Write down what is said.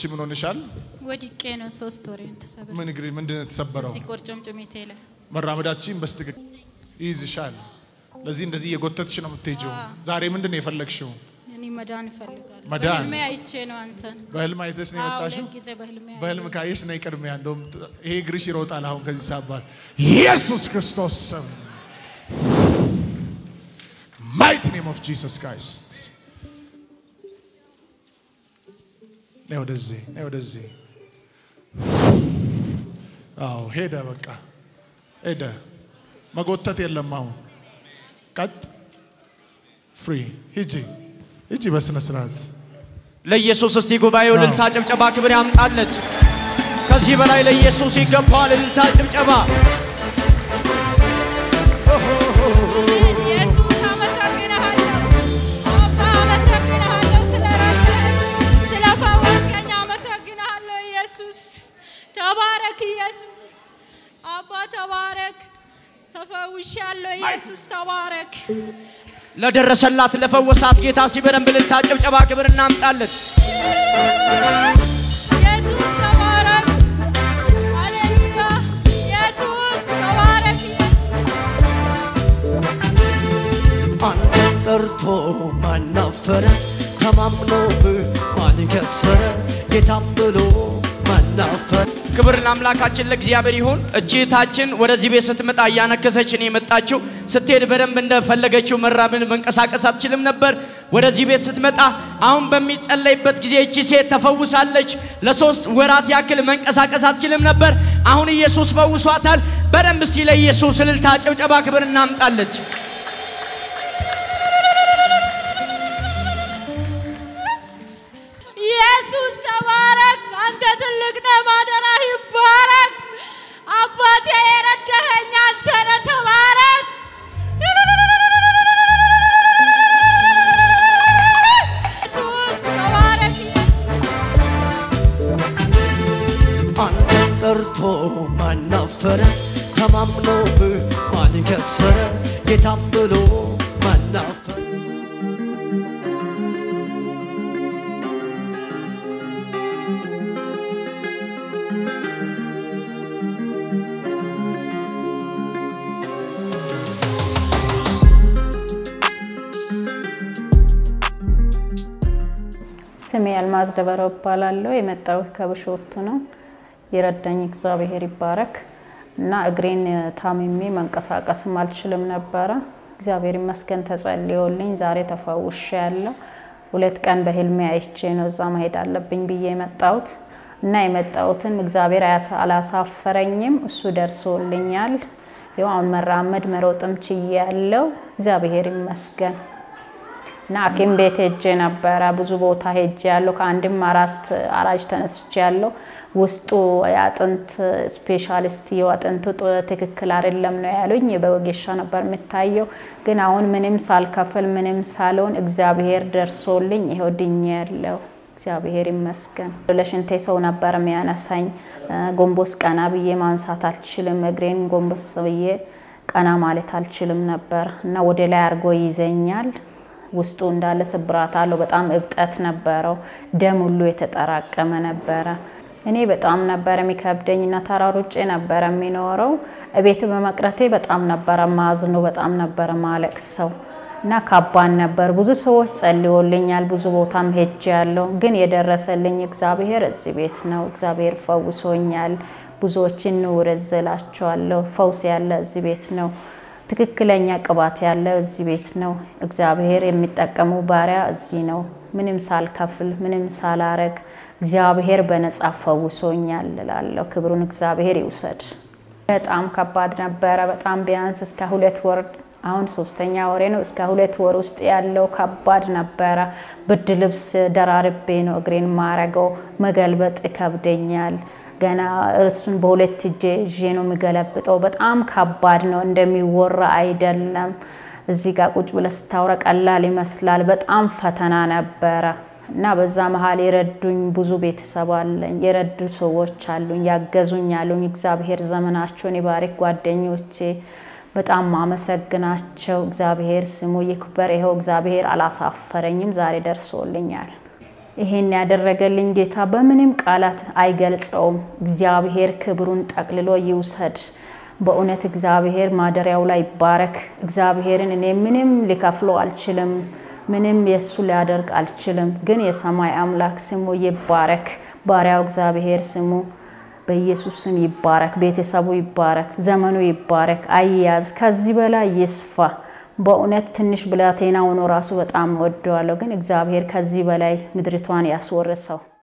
አንቺ ምን ሆነሻል ወድቄ ነው 3 ወሬን ተሰበረ ምን እግሪ ምንድነው ተሰበረው ሲቆርጭምጭሚቴ ላይ መራመዳችን በስትክ ይይዝሻል ለዚህ እንደዚህ የጎተትሽ ነው የምትሄጂው ዛሬ ምንድነው የፈለግሽው እኔ መዳን ፈልጋለሁ መዳን በህልሜ አይቼ ነው አንተን በህልም አይተሽ ነው የመጣሽው በህልም ካየሽ ነው ይቀድሚያ እንደውም ይሄ እግርሽ ይሮጣል አሁን ከዚህ ሳባል ኢየሱስ ክርስቶስ ስም mighty name of Jesus Christ ነው ወደዚህ አው ሄደ በቃ ሄደ መጎተት የለም አሁን ቀጥ ፍሪ ሂጂ በስነ ስርዓት ለኢየሱስ እስቲ ጉባኤው ልልታ ጭብጨባ ክብር ያምጣለች ከዚህ በላይ ለኢየሱስ ይገባል ልልታ ጭብጨባ ተባረክ ኢየሱስ አባ ተባረክ ተፈውሻለሁ ኢየሱስ ተባረክ ለደረሰላት ለፈወሳት ጌታ ሲበረም ብልልታ ጭብጨባ ክብር እናምጣለት ኢየሱስ ተባረክ ሃሌሉያ ኢየሱስ ተባረክ አንተ ጠርቶ ማናፈረ ተማምኖብ ማን ከሰረ ጌታም ብሎ ማናፈረ ክብር ለአምላካችን ለእግዚአብሔር ይሁን እጂታችን ወደዚህ ቤት ስትመጣ ያነከሰች ነው የመጣችው ስትሄድ በደንብ እንደፈለገችው መራመድ መንቀሳቀስ አትችልም ነበር ወደዚህ ቤት ስትመጣ አሁን በሚጸለይበት ጊዜ እቺ ሴት ተፈውሳለች ለ3 ወራት ያክል መንቀሳቀስ አትችልም ነበር አሁን ኢየሱስ ፈውሷታል በደንብ እስቲ ለኢየሱስ እልልታ ጭብጨባ ክብር እናምጣለች ኢየሱስ ተባረክ አንተ ትልቅ ነህ ማደራህ ይባረክ አባቴ የረዳኸኝ አንተ ነህ ተባረክ ኢየሱስ ተባረክ አንተ ጠርቶ ማናፈረ ተማምኖብ ማን ከሰረ ጌታም ብሎ ማናፈረ ስሜ አልማዝ ደበረው ባላለው የመጣሁት ከብሾፍቱ ነው ይረዳኝ እግዚአብሔር ይባረክ እና እግሬን ታምሜ መንቀሳቀስ ማልችልም ነበር እግዚአብሔር ይመስገን ተጸልዮልኝ ዛሬ ተፈውሻለሁ 2 ቀን በህልሜ አይቼ ነው እዛ መሄድ አለብኝ ብዬ የመጣሁት እና የመጣሁትን እግዚአብሔር አላሳፈረኝም እሱ ደርሶልኛል ያው አሁን መራመድ መሮጥም ችያለሁ እግዚአብሔር ይመስገን ናኪም ቤት ሄጄ ነበር ብዙ ቦታ ሄጄ ያለው ከአንድም 4 አራጅ ተነስቻለሁ ውስጡ ያጥንት ስፔሻሊስት ያጥንቱ ትክክል አይደለም ነው ያሉኝ በወጌሻ ነበር የምታየው ግን አሁን ምንም ሳልከፍል ምንም ሳልሆን እግዚአብሔር ደርሶልኝ ይሄው ድኛለሁ እግዚአብሔር ይመስገን ለሽንቴ ሰው ነበር የሚያነሳኝ ጎንቦስ ቀና ብዬ ማንሳት አልችልም እግሬን ጎንቦስ ብዬ ቀና ማለት አልችልም ነበር እና ወደ ላይ አርጎ ይዘኛል ውስጡ እንዳለ ስብራት አለው በጣም እብጠት ነበረው ደም ሁሉ የተጠራቀመ ነበር እኔ በጣም ነበር የሚከብደኝና ተራሮጬ ነበር የሚኖረው እቤት በመቅረቴ በጣም ነበር ማዝነው በጣም ነበር ማለቅሰው እና ከባድ ነበር ብዙ ሰዎች ጸልዮልኛል ብዙ ቦታም ሄጃለሁ ግን የደረሰልኝ እግዚአብሔር እዚህ ቤት ነው እግዚአብሔር ፈውሶኛል ብዙዎችን ወረዘላቸዋለሁ ፈውስ ያለ እዚህ ቤት ነው ትክክለኛ ቅባት ያለ እዚህ ቤት ነው እግዚአብሔር የሚጠቀመው ባሪያ እዚህ ነው ምንም ሳልከፍል ምንም ሳላረግ እግዚአብሔር በነጻ ፈውሶኛል እላለሁ ክብሩን እግዚአብሔር ይውሰድ በጣም ከባድ ነበር በጣም ቢያንስ እስከ 2 ወር አሁን 3ኛ ወሬ ነው እስከ 2 ወር ውስጥ ያለው ከባድ ነበር ብርድ ልብስ ደራርቤ ነው እግሬን ማረገው መገልበጥ ከብደኛል ገና እርሱን በሁለት እጄ ነው መገለብጠው በጣም ከባድ ነው እንደሚወራ አይደለም እዚህ ጋር ቁጭ ብለህ ስታወራ ቀላል ይመስላል በጣም ፈተና ነበር እና በዛ መሃል የረዱኝ ብዙ ቤተሰብ አለኝ የረዱ ሰዎች አሉኝ ያገዙኝ አሉኝ እግዚአብሔር ዘመናቸውን ይባርክ ጓደኞቼ በጣም ማመሰግናቸው እግዚአብሔር ስሙ ይክበር ይሄው እግዚአብሔር አላሳፈረኝም ዛሬ ደርሶልኛል ይሄን ያደረገልኝ ጌታ በምንም ቃላት አይገልጸውም እግዚአብሔር ክብሩን ጠቅልሎ ይውሰድ በእውነት እግዚአብሔር ማደሪያው ላይ ይባረክ እግዚአብሔርን እኔ ምንም ሊከፍለው አልችልም ምንም የሱ ሊያደርግ አልችልም ግን የሰማይ አምላክ ስሙ ይባረክ ባሪያው እግዚአብሔር ስሙ በኢየሱስ ስም ይባረክ ቤተሰቡ ይባረክ ዘመኑ ይባረክ አይያዝ ከዚህ በላይ ይስፋ በእውነት ትንሽ ብላቴና ሆኖ ራሱ በጣም ወደዋለሁ ግን እግዚአብሔር ከዚህ በላይ ምድሪቷን ያስወርሰው